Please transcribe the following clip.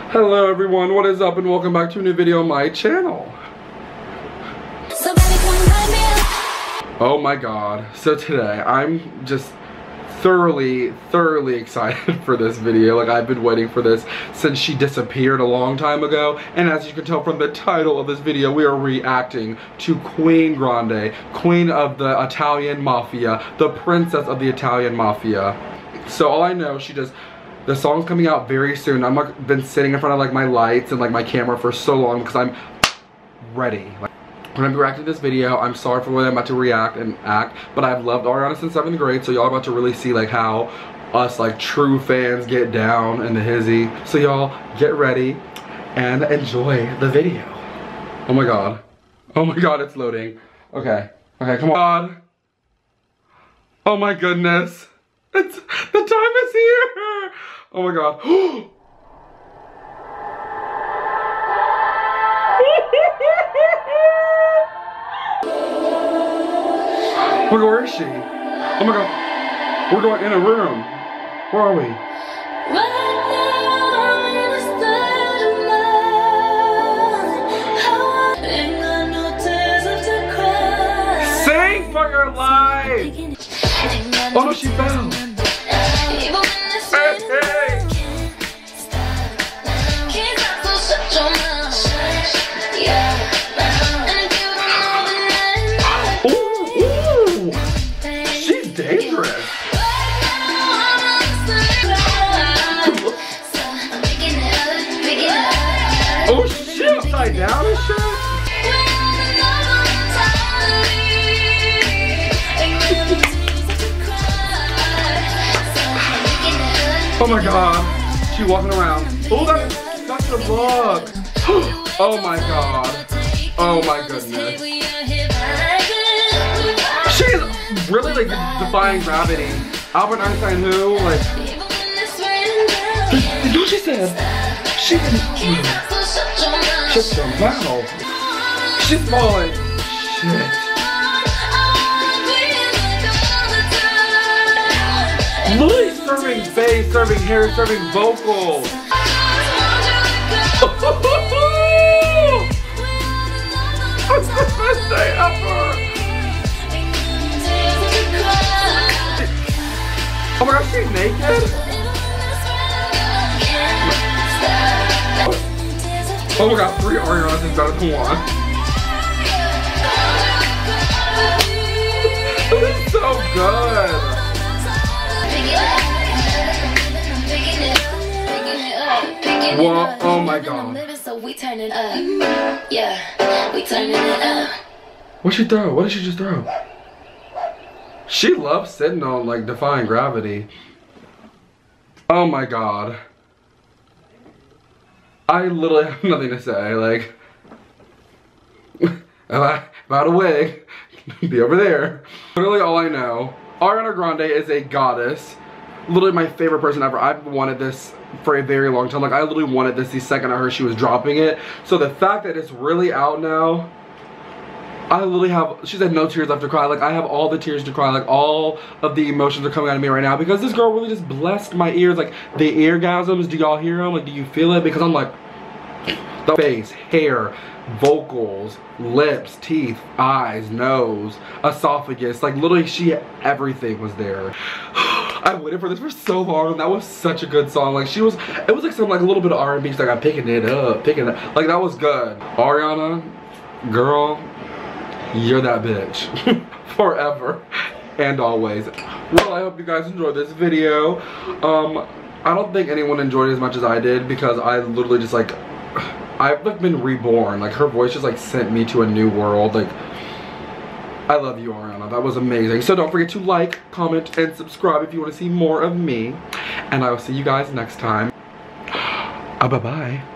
Hello everyone, what is up and welcome back to a new video on my channel. Oh my god, so today I'm just thoroughly excited for this video. Like, I've been waiting for this since she disappeared a long time ago, and as you can tell from the title of this video, we are reacting to Queen Grande, queen of the Italian Mafia, the princess of the Italian Mafia. So all I know, the song's coming out very soon. I've been sitting in front of like my lights and like my camera for so long because I'm ready. When I'm reacting to this video, I'm sorry for the way I'm about to react and act, but I've loved Ariana since 7th grade, so y'all are about to really see like how us like true fans get down in the hizzy. So y'all get ready and enjoy the video. Oh my god. Oh my god, it's loading. Okay, come on. Oh my goodness. The time is here. Oh my god. Oh my god, where is she? Oh my god, we're going in a room. Where are we? Sing for your life! Oh no, she fell. Hey, hey. Dangerous. Oh shit, upside down and shit. Oh my god, she walking around. Oh, that's the vlog. Oh my god. Oh my goodness. She's really like defying gravity. Albert Einstein who? Like, you know what she said? She can shut your mouth. She's falling. Shit. Lily serving bass, serving hair, serving vocals. That's the best day ever. Oh my gosh, she's naked? Oh my god, 3 Arianas is better than 1. This is so good. Whoa, oh my god. So we turn it up. Yeah, we turning it up. What'd she throw? What did she just throw? She loves sitting on like defying gravity. Oh my god. I literally have nothing to say. Like, about a wig, be over there. Literally all I know. Ariana Grande is a goddess. Literally my favorite person ever. I've wanted this for a very long time. Like, I literally wanted this the second I heard she was dropping it. So the fact that it's really out now, I literally have, she said no tears left to cry. Like, I have all the tears to cry. Like, all of the emotions are coming out of me right now because this girl really just blessed my ears. Like, the eargasms, do y'all hear them? Like, do you feel it? Because I'm like, the face, hair, vocals, lips, teeth, eyes, nose, esophagus. Like, literally, everything was there. I waited for this for so long, and that was such a good song. Like, it was like some, like, a little bit of R&B. She's like, I'm picking it up. Like, that was good. Ariana, girl, you're that bitch. Forever and always. Well, I hope you guys enjoyed this video. I don't think anyone enjoyed it as much as I did because I literally just like, I've like been reborn. Like, her voice just like sent me to a new world. Like, I love you, Ariana. That was amazing. So don't forget to like, comment, and subscribe if you want to see more of me. And I will see you guys next time. Bye-bye.